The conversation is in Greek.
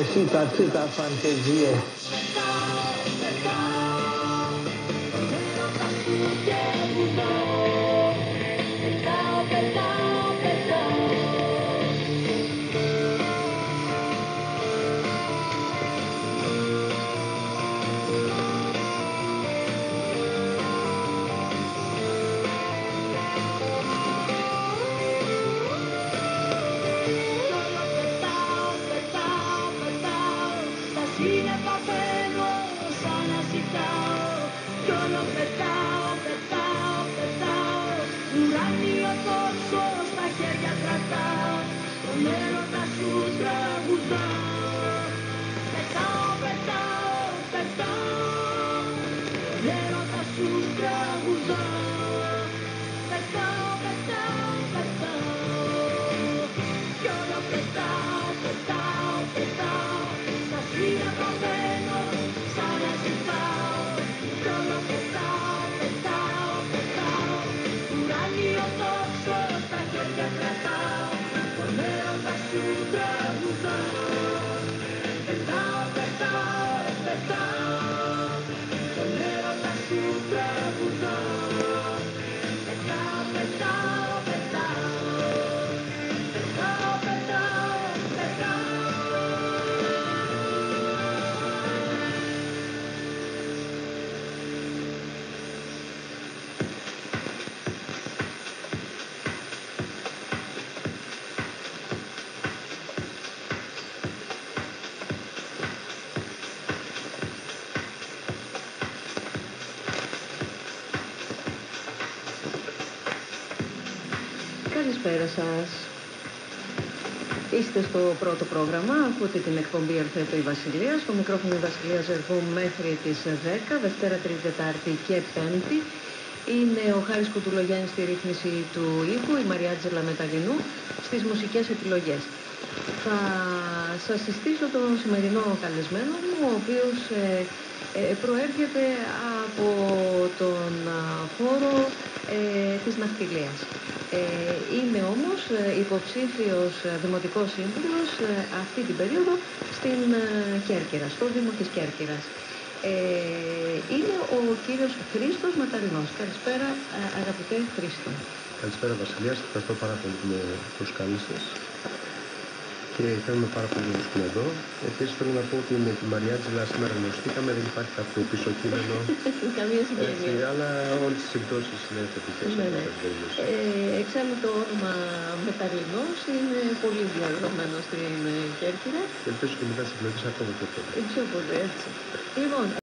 Cita fantesie. Καλησπέρα σας. Είστε στο πρώτο πρόγραμμα, ακούτε την εκπομπή Ελθέτω η Βασιλεία. Στο μικρόφωνο η Βασιλεία Ζερβού μέχρι τις 10, Δευτέρα, Τρίτη, Τετάρτη και Πέμπτη. Είναι ο Χάρης Κουτουλογιάννης στη ρύθμιση του ήχου, η Μαριάτζελα Μεταγενού στις μουσικές επιλογές. Θα σας συστήσω τον σημερινό καλεσμένο μου, ο οποίος προέρχεται από τον χώρο της ναυτιλίας. Είναι όμως υποψήφιος δημοτικός σύμβουλος αυτή την περίοδο στην Κέρκυρα, στο Δήμο της Κέρκυρας. Είναι ο κύριος Χρήστος Ματαρινός. Καλησπέρα αγαπητέ Χρήστο. Καλησπέρα Βασιλεία, σας ευχαριστώ πάρα πολύ που με προσκάλεσες και χαίρομαι πάρα πολύ που είμαι εδώ. Επίσης θέλω να πω ότι με τη Μαριάτζελα σήμερα γνωστήκαμε, δεν υπάρχει κάποιο πίσω κείμενο. Καμία συγγένεια. Αλλά όλες τις συμπτώσεις είναι θετικές. Εξάλλου το όνομα Μεταρινός είναι πολύ διαδεδομένο στην Κέρκυρα. Και ελπίζω και μετά τις εκλογές ακόμα πιο πολύ. Πιο πολύ, έτσι. Λοιπόν,